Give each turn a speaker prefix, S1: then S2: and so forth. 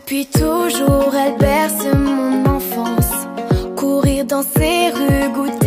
S1: Depuis toujours, elle berce mon enfance. Courir dans ces rues, goûter